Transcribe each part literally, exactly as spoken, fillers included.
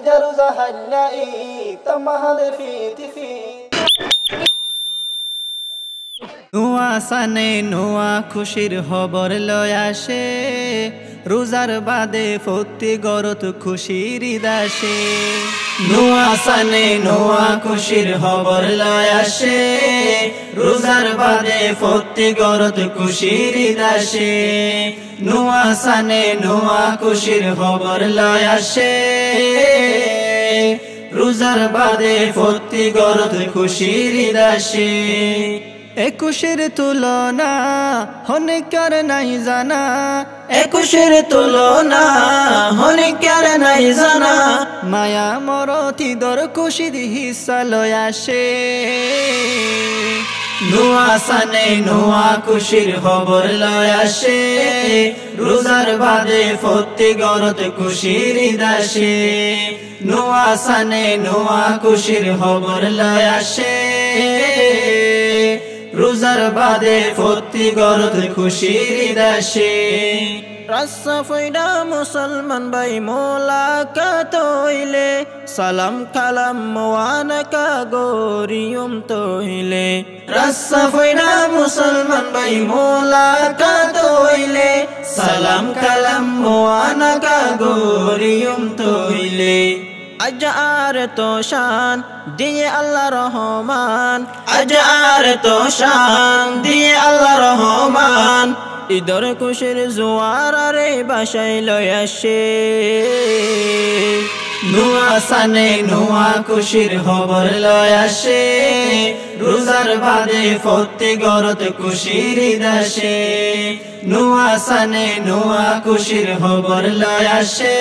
أجر زهلائي تمهل في تفي নুয়া সানে নুয়া খুশির খবর লয় আসে রোজার বাদে ফতি গরত খুশির দাসে নুয়া সানে নুয়া খুশির খবর লয় আসে রোজার বাদে ফতি গরত খুশির দাসে নুয়া সানে নুয়া খুশির খবর লয় আসে রোজার বাদে ফতি গরত খুশির দাসে একুশের তুলনা হনিকার নাই জানা একুশের তুলনা হনিকার নাই জানা মায়া মরতি দর খুশির হিসা লয় আসে নুয়া সানে নুয়া খুশির খবর লয় আসে রোজার বাদে ফতি গরত খুশির দাসে নুয়া সানে নুয়া খুশির খবর লয় আসে রোজার বাদে ফতি গরত খুশির দাসে রাস্তা ফইডা মুসলমান ভাই মোলাকাত হইলে সালাম কালাম মোয়ানাকা গরিয়ম তইলে রাস্তা ফইডা মুসলমান ভাই মোলাকাত হইলে সালাম কালাম মোয়ানাকা গরিয়ম তইলে আজ আর তো শান দিয়ে আল্লাহ রহমান আজ আর তো শান দিয়ে আল্লাহ রহমান ঈদর খুশির জোয়ার রে বাসায় লয় আসে নুয়া সানে নুয়া খুশির খবর লয় আসে রোজার বাদে ফতি গরত খুশির দাসে নুয়া সানে নুয়া খুশির খবর লয় আসে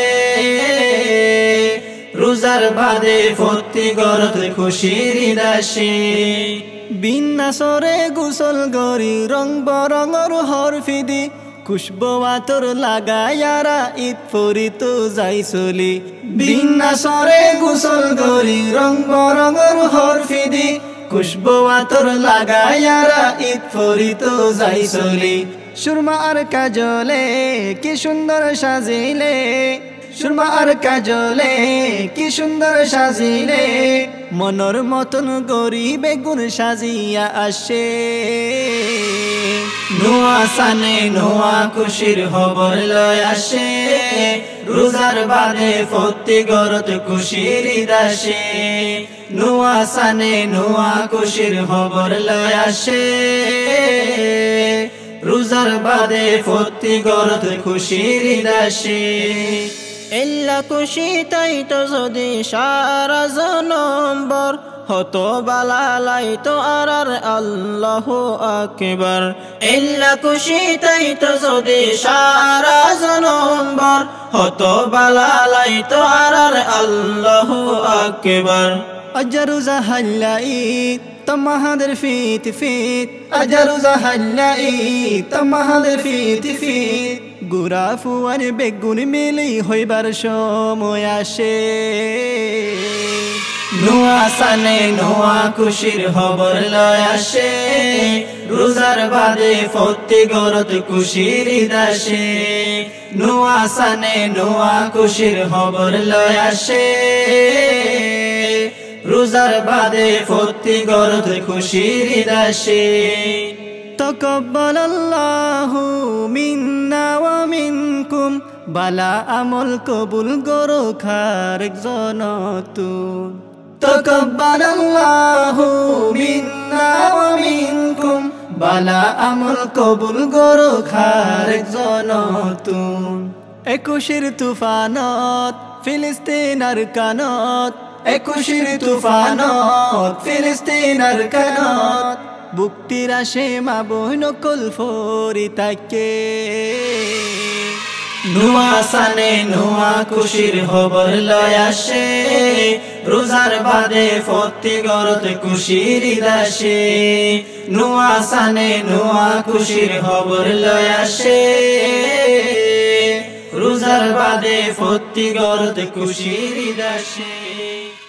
রোজার বাদে ফতি গরত খুশির দাসে বিন্যাসরে গোসল গরি রং বরঙর হরফিদি খুশবু আতর লাগায়ারা ঈদ পরিত যাই চলি বিন্যাসরে গোসল গরি রং বরঙর হরফিদি খুশবু আতর লাগায়ারা ঈদ পরিত যাই চলি সুরমা আর কাজলে কি সুন্দর সাজিলে সুরমা আর কাজলে কি সুন্দর সাজিলে মনর মতন গরিবে গুণ সাজিয়া আসে নুয়া সানে নুয়া খুশির খবর লয় আসে রোজার বাদে ফতি গরত খুশির দাসে নুয়া সানে নুয়া খুশির খবর লয় আসে রোজার বাদে ফতি গরত খুশির দাসে এল্লা খুশি তাই তো যদি সারা জনম্বর হতো বালালাই তো আর আল্লাহু আকবার এল্লা খুশি তাই তো যদি সারা জনম্বর হতো বালালাই তো আর আল্লাহু আকবার আজরু জাহাল্লাই তমাহাদের ফিত ফিত আজরু জাহাল্লাই তমাহাদের ফিত ফিত গুড়া ফুয়ার বেগুন মিলি হইবার সময় আসে নুয়া সানে নুয়া খুশির খবর লয় আসে রোজার বাদে ফতি গরত খুশির দাসে নুয়া সানে নুয়া খুশির খবর লয় আসে রোজার বাদে ফতি গরত খুশির দাসে تقبل الله منا ومنكم বালা আমল কবুল গরো খারেক জনতুন তাকাব্বালাল্লাহু মিন্না ওয়া মিনকুম বালা আমল কবুল গরো খারেক জনতুন একুশের তুফানত ফিলিস্তিনের কানত একুশের তুফানত ফিলিস্তিনের কানত বুক্তির আসে মা বহিন কল ফরি তাকে নুয়া সানে নুয়া খুশির খবর লয় আসে রোজার বাদে ফতি গরত খুশির দাসে নুয়া সানে নুয়া খুশির খবর লয় আসে রোজার বাদে ফতি গরত খুশির দাসে।